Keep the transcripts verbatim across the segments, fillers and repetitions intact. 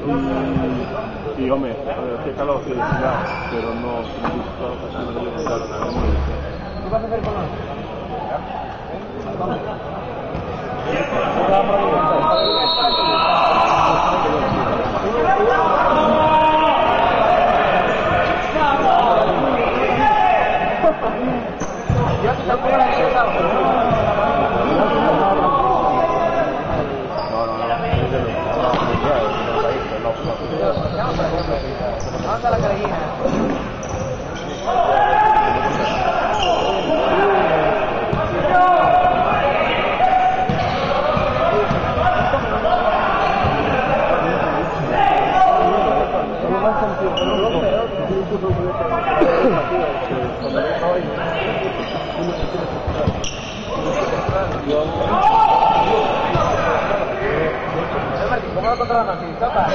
Sí, hombre, hace calor, sí, ya, pero no, no le gustaron nada. ¿Qué vas a hacer con nosotros? Vamos a la carguina. ¿Cómo lo controlan así? ¿Topa?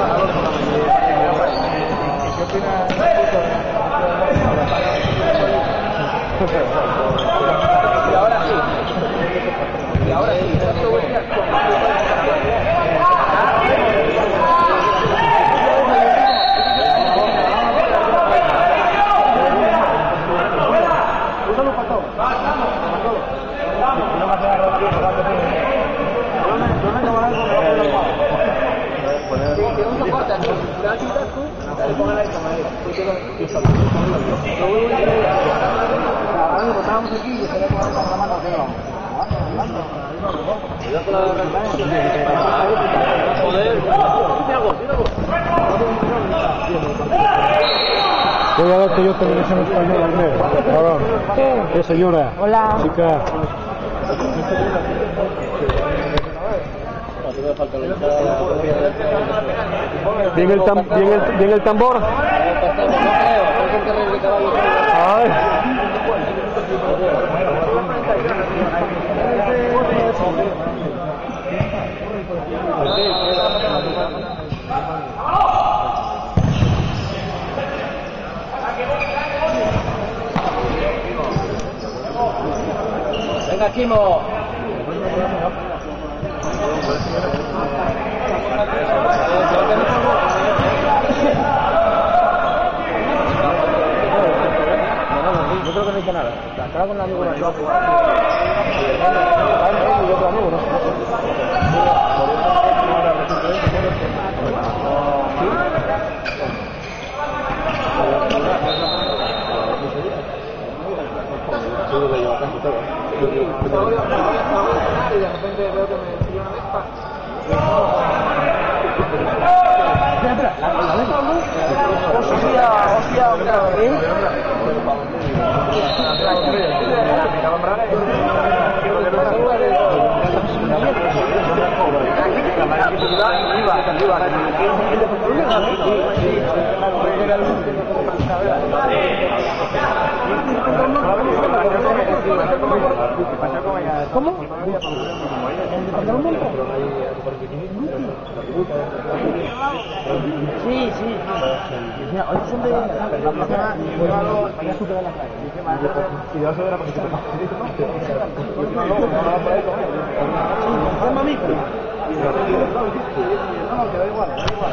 ¿Qué opinas? Y ahora sí. Y ahora sí. Úsalo para todo. Para todo. No me hace agarrar tiempo. Yo me tomaré con el Sí, que un soporte, si te vas a quitar tú, le pongan la cámara. Ahora mismo estábamos aquí y se le ponen con la mano que vamos. Voy a ver que yo también es en español, Almer. Cabrón. ¿Qué señora? Hola. Chica. Bien el, tam, bien el, bien el tambor. Ay. Venga, Kimo. Yo creo que no dice nada. Acá con el amigo no hay otro amigo, ¿no? Y de repente veo que me sigue una vespa. Espera, espera, la vespa, hostia, hostia, hostia, ¿eh? ¿Cómo? Sí, sí. Mira, hoy son de la próxima llévalo para superar la playa. Si yo soy de la próxima. ¿Es mamífero? No, que da igual, da igual.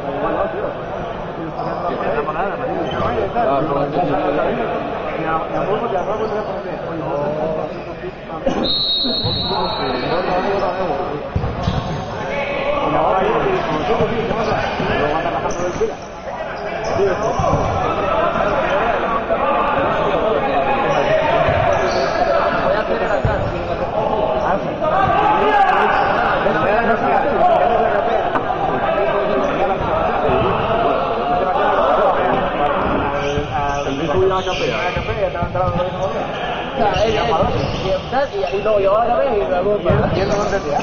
Y luego yo otra vez y luego para... ¿Y él dónde te da?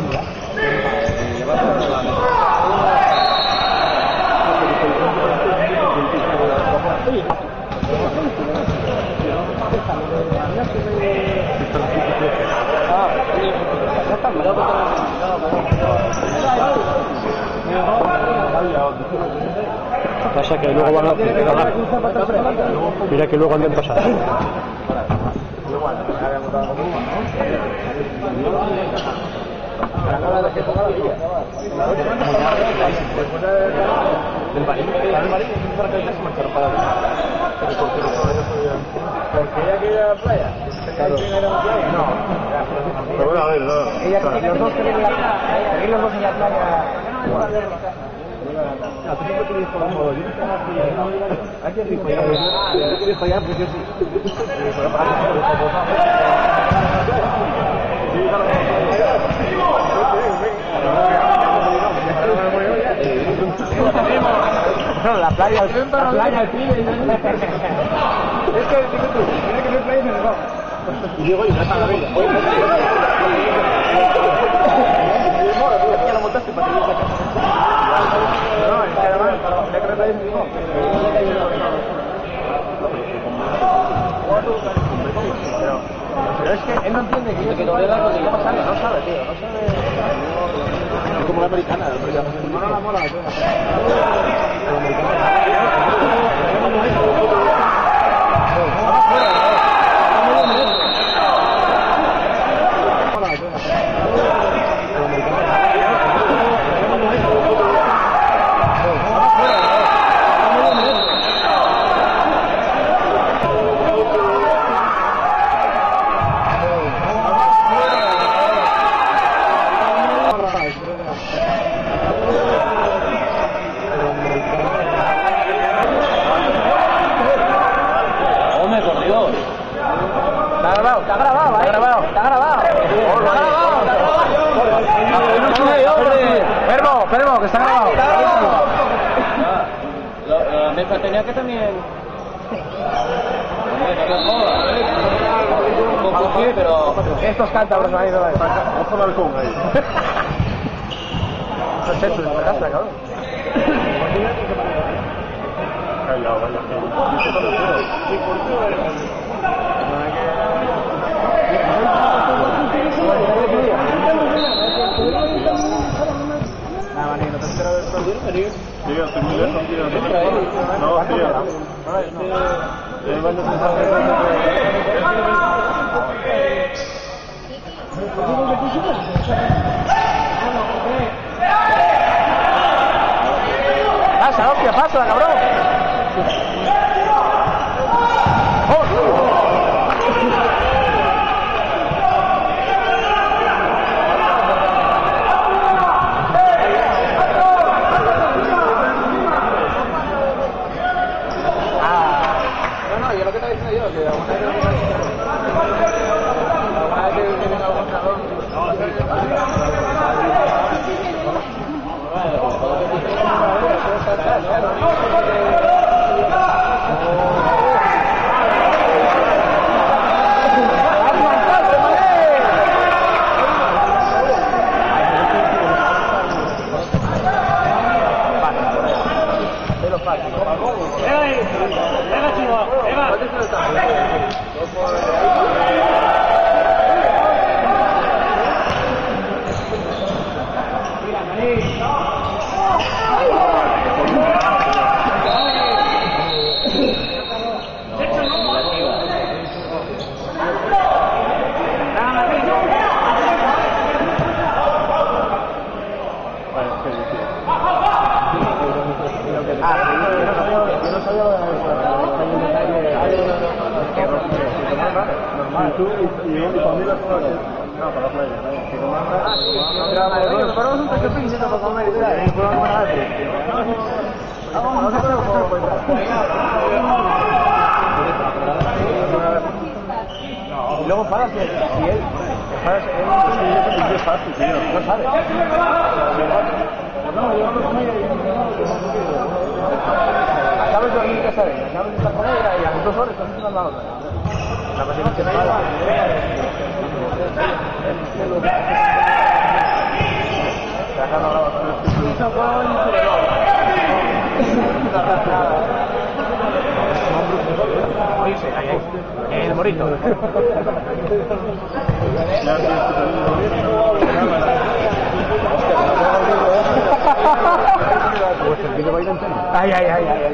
Pasa que luego van a... Mira que luego anden pasando. Igual, La cola de que toca la villa. Del Marín, el Marín es un paracaidista se marcharon para la porque ella quería la playa. Claro. No. Pero bueno, a ver, no. Ella, los dos querían la playa. Querían los dos en la playa. No, tú siempre querías con un modo. Yo no estaba aquí. Hay que ir para allá. Yo quería para allá, pues yo sí. No, la playa, la playa, el pibe. Es que, dime tú, tiene que ser playa y me lo y digo, oye, no está la vida. Oye, no está la vida. Es que lo montaste para que yo saque. No, es que además, ya que no playa y me digo. Pero es que él no entiende que yo que no le da lo que no sabe, no sabe, tío, no sabe. Es como la americana, no no la mola. Está grabado, está grabado, está grabado, está grabado. Está grabado. Fermo, Fermo, que está grabado. La mesa tenía que también. Un poco sí, pero estos cántabros ahí no hay. Vamos por el balcón ahí. Eso es eso, es la casa, cabrón. Callao, vaya. Nada, ni no te espero de esto. Tío, estoy muy lejos, tío. No, tío. El baño se Pasa, hostia, pasa, cabrón. Y luego para si él, para él, es fácil, tío, no sabe. Acabas de dormir en casa de ella, acabas de estar con ella y a las dos horas estás haciendo la otra. La pasión que nada. El morito. Ay, ay, ay, ay.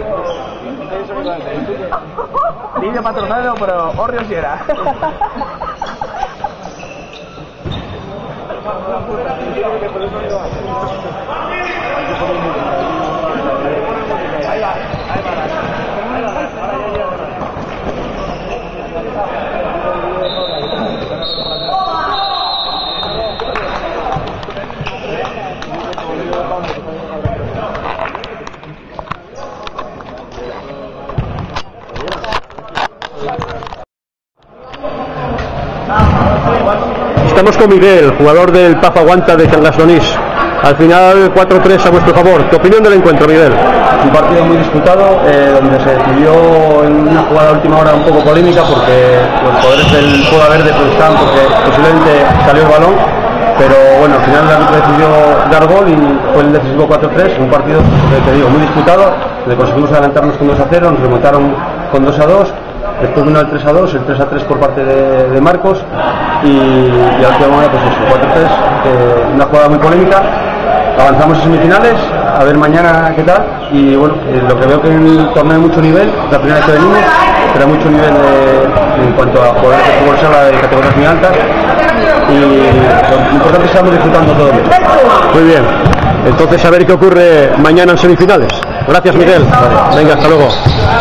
Vídeo patrocinado, pero Orrio si era. Estamos con Miguel, jugador del Paz Aguanta de Cangas de Onís. Al final cuatro tres a vuestro favor. ¿Qué opinión del encuentro, Miguel? Un partido muy disputado, eh, donde se decidió en una jugada a última hora un poco polémica, porque los poderes del Puebla Verde pues, estaban porque posiblemente salió el balón, pero bueno, al final el árbitro decidió dar gol y fue el decisivo cuatro tres, un partido, eh, te digo, muy disputado, donde conseguimos adelantarnos con dos a cero, nos remontaron con dos a dos, después vino el tres a dos, el tres a tres por parte de, de Marcos, y, y al último hora pues eso, cuatro tres, eh, una jugada muy polémica. Avanzamos a semifinales, a ver mañana qué tal, y bueno, eh, lo que veo que en el torneo hay mucho nivel, la primera vez que venimos, pero hay mucho nivel de, en cuanto a jugadores de fútbol sala de categorías muy altas, y lo importante es que estamos disfrutando todo bien. Muy bien, entonces a ver qué ocurre mañana en semifinales. Gracias, Miguel. Vale. Venga, hasta luego.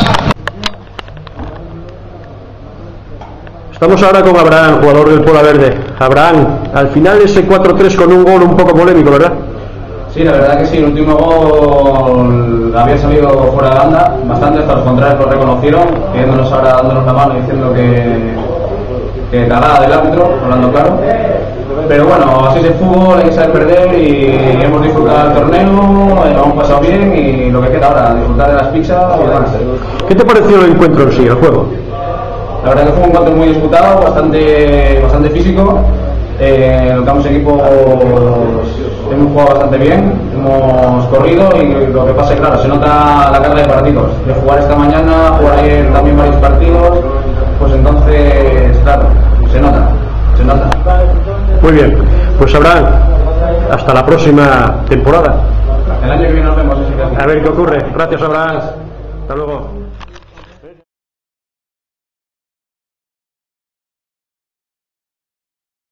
Estamos ahora con Abraham, jugador del Puebla Verde. Abraham, al final ese cuatro tres con un gol un poco polémico, ¿verdad? Sí, la verdad que sí, el último gol había salido fuera de banda, bastante, hasta los contrarios lo reconocieron, pidiéndonos ahora, dándonos la mano y diciendo que, que cagada del árbitro, hablando claro. Pero bueno, así es el fútbol, hay que saber perder y hemos disfrutado del torneo, lo hemos pasado bien y lo que queda ahora, disfrutar de las pizzas y demás. ¿Qué te pareció el encuentro en sí, el juego? La verdad que fue un encuentro muy disputado, bastante, bastante físico. Eh, en ambos equipos hemos jugado bastante bien, hemos corrido y lo que pasa es claro, se nota la carga de partidos. De jugar esta mañana, jugar ayer también varios partidos, pues entonces, claro, se nota, se nota. Muy bien, pues Abraham, hasta la próxima temporada. El año que viene nos vemos. A ver qué ocurre. Gracias, Abraham. Hasta luego.